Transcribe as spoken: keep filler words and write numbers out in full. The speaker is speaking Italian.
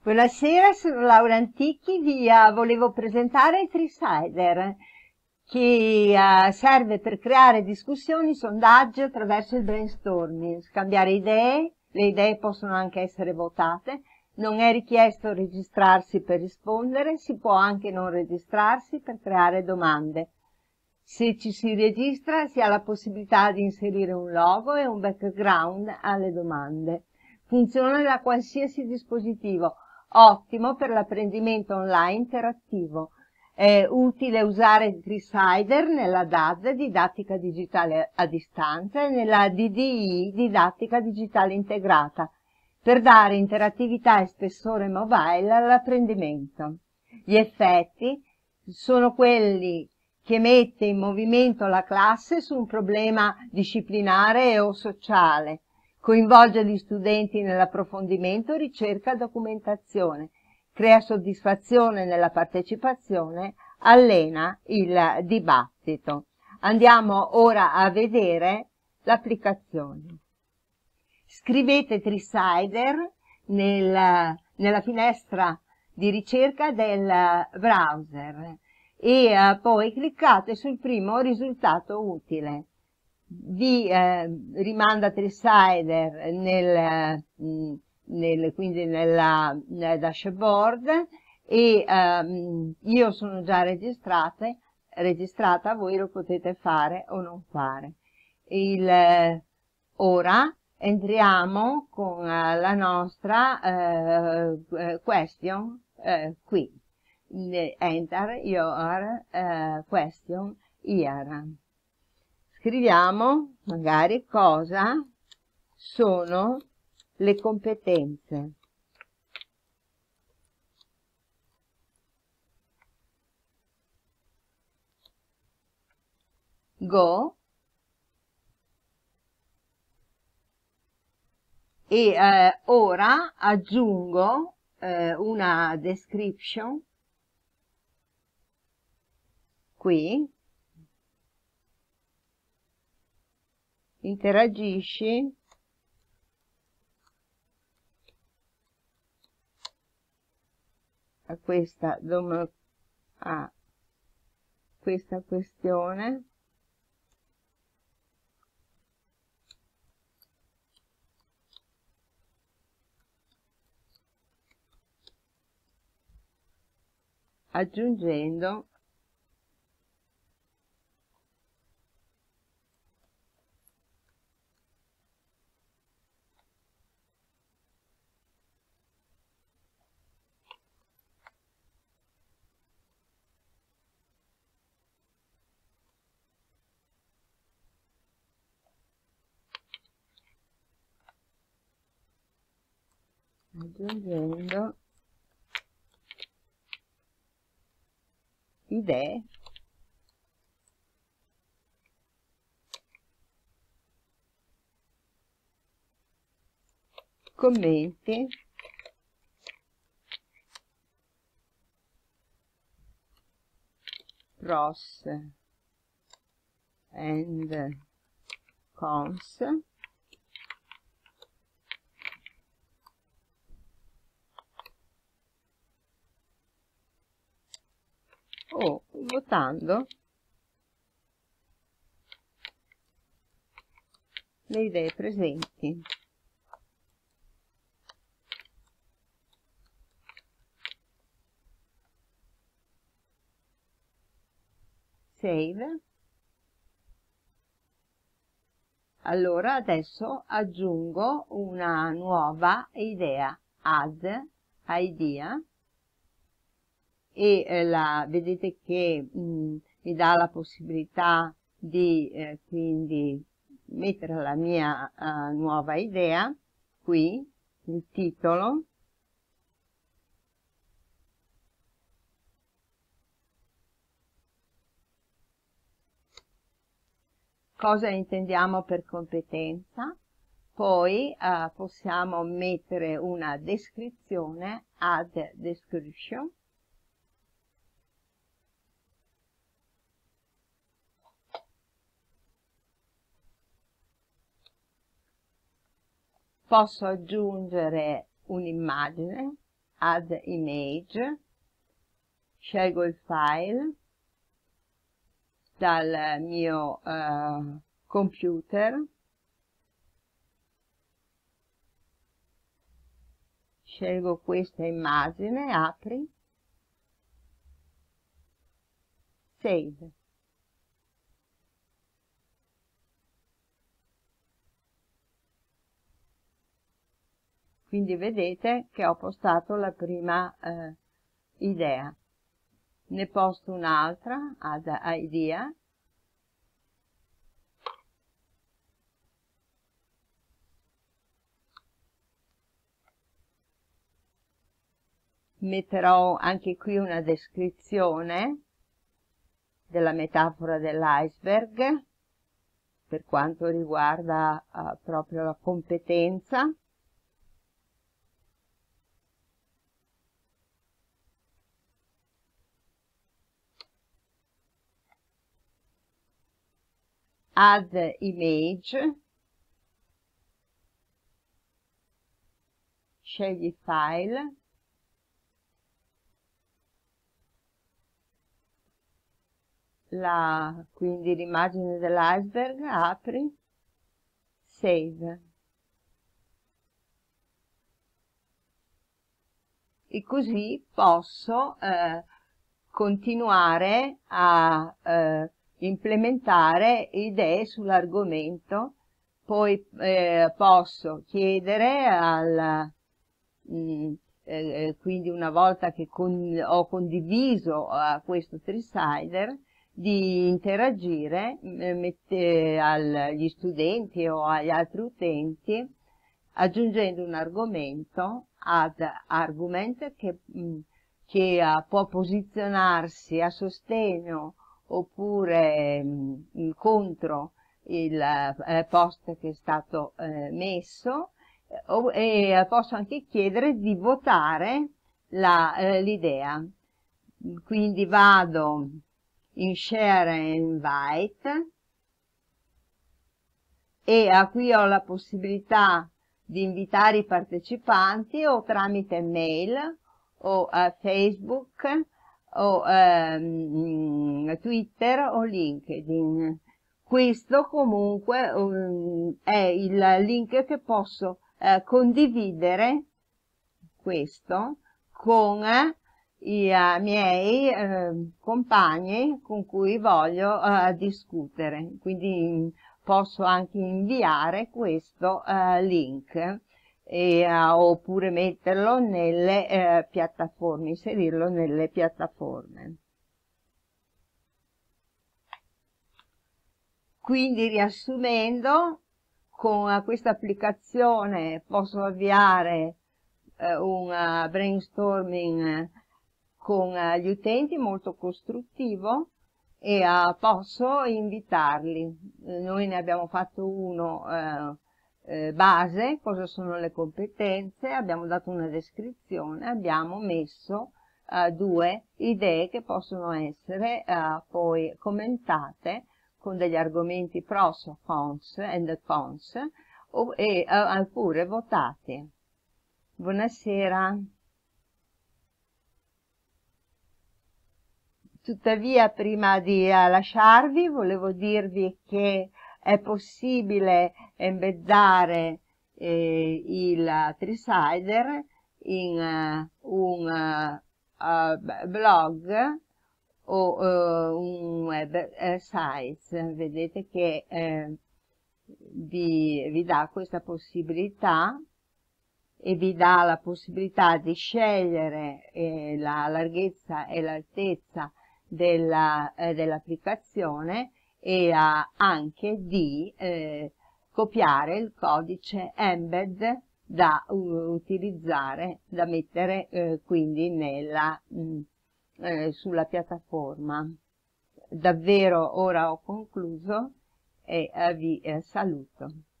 Buonasera, sono Laura Antichi, vi uh, volevo presentare il Treesider, che uh, serve per creare discussioni, sondaggi attraverso il brainstorming, scambiare idee, le idee possono anche essere votate, non è richiesto registrarsi per rispondere, si può anche non registrarsi per creare domande. Se ci si registra si ha la possibilità di inserire un logo e un background alle domande. Funziona da qualsiasi dispositivo. Ottimo per l'apprendimento online interattivo. È utile usare il Treesider nella D A D, didattica digitale a distanza, e nella D D I, didattica digitale integrata, per dare interattività e spessore mobile all'apprendimento. Gli effetti sono quelli che mette in movimento la classe su un problema disciplinare o sociale, coinvolge gli studenti nell'approfondimento, ricerca e documentazione, crea soddisfazione nella partecipazione, allena il dibattito. Andiamo ora a vedere l'applicazione. Scrivete Treesider nel, nella finestra di ricerca del browser e uh, poi cliccate sul primo risultato utile. Vi eh, rimanda Treesider nel, nel, quindi nella, nel dashboard e um, io sono già registrata, registrata, voi lo potete fare o non fare. Il, eh, ora entriamo con uh, la nostra uh, question uh, qui. Enter your uh, question here. Scriviamo magari cosa sono le competenze. Go e eh, ora aggiungo eh, una description qui. Interagisci a questa, a questa questione aggiungendo aggiungendo idee commenti pros and cons o votando le idee presenti. Save. Allora adesso aggiungo una nuova idea, add idea, e eh, la, vedete che mh, mi dà la possibilità di eh, quindi mettere la mia uh, nuova idea qui, il titolo, cosa intendiamo per competenza, poi uh, possiamo mettere una descrizione, add description, posso aggiungere un'immagine, Add Image, scelgo il file dal mio uh, computer, scelgo questa immagine, apri, save. Quindi vedete che ho postato la prima eh, idea. Ne posto un'altra, add idea, metterò anche qui una descrizione della metafora dell'iceberg per quanto riguarda uh, proprio la competenza. Add image, scegli file, la, quindi l'immagine dell'iceberg, apri, save. E così posso eh, continuare a eh, implementare idee sull'argomento. Poi eh, posso chiedere al mh, eh, quindi una volta che con, ho condiviso eh, questo three-sider, di interagire eh, mette, agli studenti o agli altri utenti aggiungendo un argomento, add argument, che, mh, che uh, può posizionarsi a sostegno oppure mh, contro il eh, post che è stato eh, messo, eh, e posso anche chiedere di votare l'idea. Eh, Quindi vado in Share and Invite e a qui ho la possibilità di invitare i partecipanti o tramite mail o uh, Facebook o uh, Twitter o LinkedIn. Questo comunque um, è il link che posso uh, condividere, questo, con uh, i uh, miei uh, compagni con cui voglio uh, discutere. Quindi posso anche inviare questo uh, link e, uh, oppure metterlo nelle uh, piattaforme, inserirlo nelle piattaforme. Quindi, riassumendo, con questa applicazione posso avviare uh, un uh, brainstorming con uh, gli utenti molto costruttivo e uh, posso invitarli. Eh, noi ne abbiamo fatto uno eh, eh, base, cosa sono le competenze, abbiamo dato una descrizione, abbiamo messo uh, due idee che possono essere uh, poi commentate con degli argomenti pros, cons and cons o, e uh, oppure votate. Buonasera. Tuttavia, prima di uh, lasciarvi, volevo dirvi che è possibile embeddare eh, il uh, three-sider in uh, un uh, uh, blog o uh, un web uh, site. Vedete che eh, vi, vi dà questa possibilità e vi dà la possibilità di scegliere eh, la larghezza e l'altezza dell'applicazione e uh, anche di eh, copiare il codice embed da uh, utilizzare, da mettere eh, quindi nella, mh, eh, sulla piattaforma. Davvero ora ho concluso e eh, vi eh, saluto.